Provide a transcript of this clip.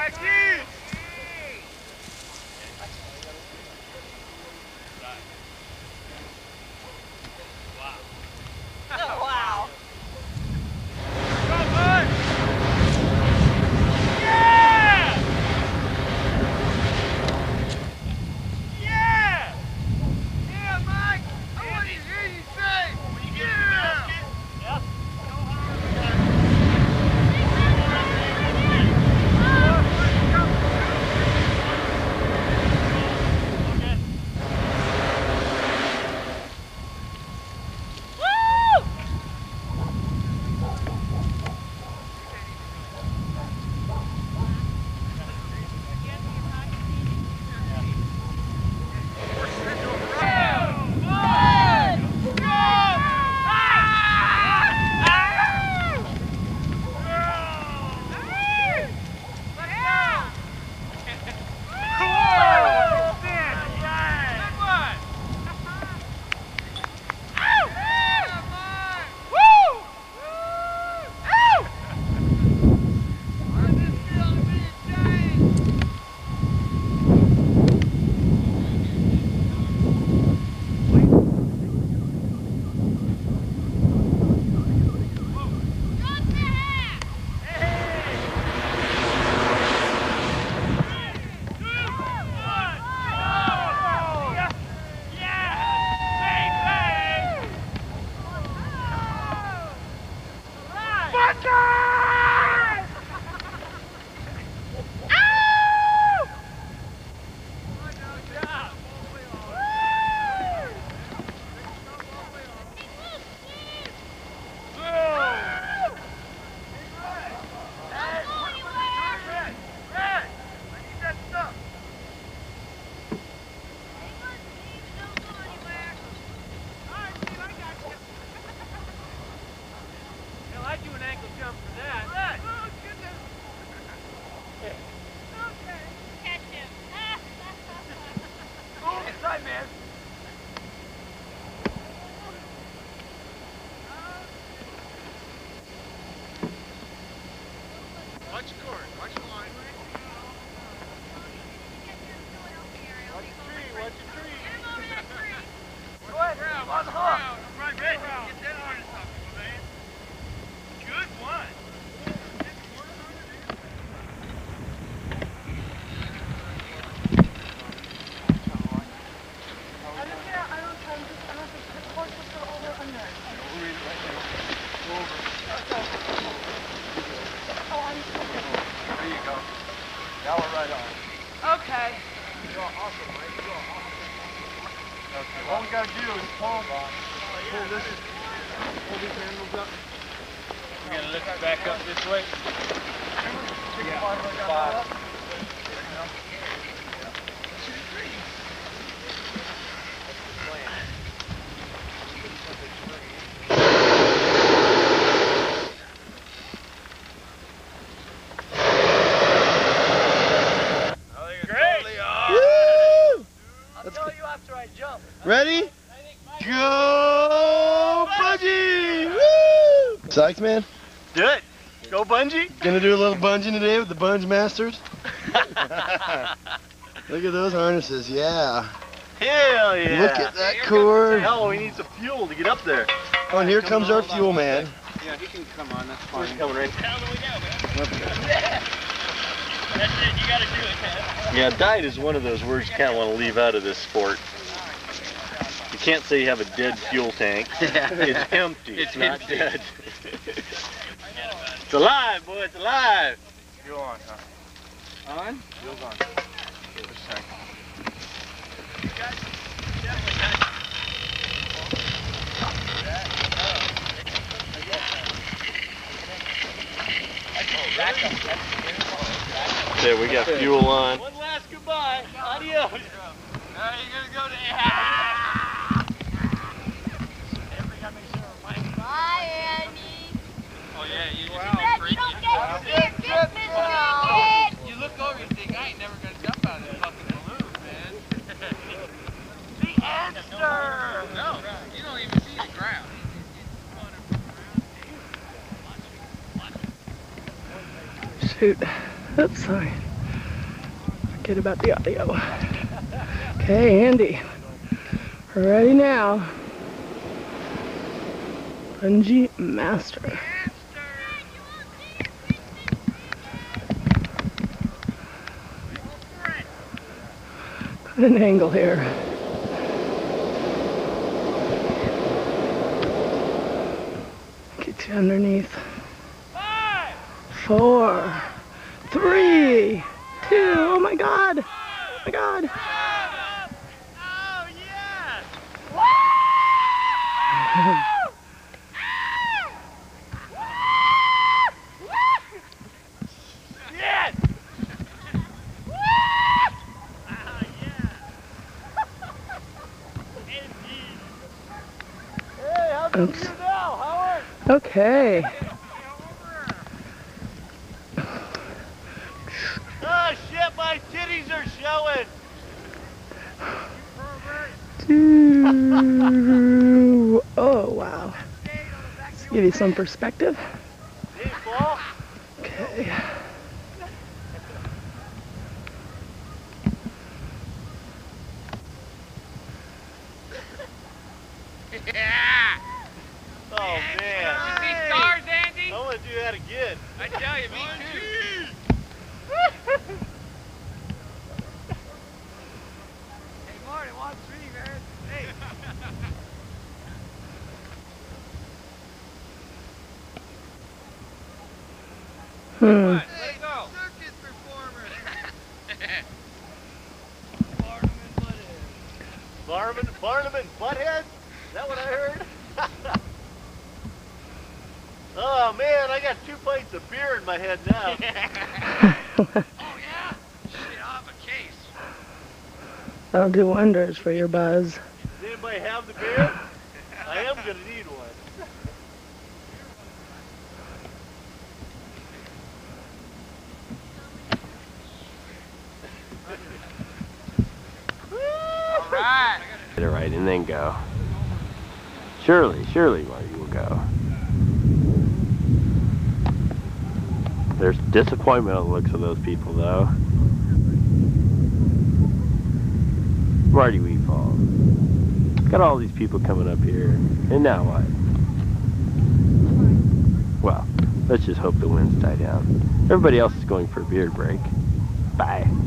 Oh, wow. All we gotta do is pull these handles up. We're gonna lift it back up this way. Ready? Go bungee! Woo! Psyched, man? Do it. Go bungee. Gonna do a little bungee today with the Bunge Masters. Look at those harnesses, yeah. Hell yeah. Look at that cord. Hell, we need some fuel to get up there. Oh, and here comes our fuel man. Yeah, he can come on, that's fine. He's coming right. How do we go, man? Okay. That's it, you gotta do it, man. Yeah, diet is one of those words you kind of want to leave out of this sport. You can't say you have a dead fuel tank. It's empty. It's not empty. Dead. It's alive, boy. It's alive. Fuel on, huh? On? Fuel's on. Just a second. Okay, we got fuel on. One last goodbye. Adios. Now you're gonna go to Bye, Andy. Oh yeah, you don't get scared, You look over and think, I ain't never gonna jump out of that fucking balloon, man. The answer! No, you don't even see the ground. Shoot. Oops, sorry. kid about the audio. Okay, Andy. Ready now. Bungee master. Got an angle here. Get you underneath. 5, 4, 3, 2. Oh my God! Oh my God! oh yes! Yes! Hey, how's it Oops. you now, Howard? Okay. Oh shit, my titties are showing. Oh wow. Let's give you some perspective. Hey, Paul. Okay. Yeah! Oh man. You see stars, Andy? I want to do that again. I tell you, me too. Hey, Marty, watch me, man. Hey. Hmm. Let it go. Circus performer. Barnum and Butthead? Is that what I heard? Oh man, I got 2 pints of beer in my head now. Oh, yeah? Shit, I'll have a case. That'll do wonders for your buzz. Does anybody have the beer? I am gonna need one. All right. Get it right and then go. Surely, Marty will go. There's disappointment on the looks of those people, though. Marty we fall. Got all these people coming up here, and now what? Well, let's just hope the winds die down. Everybody else is going for a beer break. Bye.